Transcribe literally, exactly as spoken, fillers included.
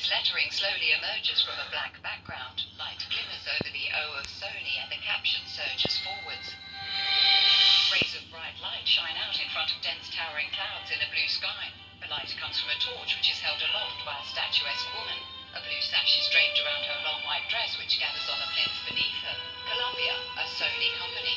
Lettering slowly emerges from a black background. Light glimmers over the O of Sony and the caption surges forwards. Rays of bright light shine out in front of dense towering clouds in a blue sky. The light comes from a torch which is held aloft by a statuesque woman. A blue sash is draped around her long white dress which gathers on a plinth beneath her. Columbia, a Sony company,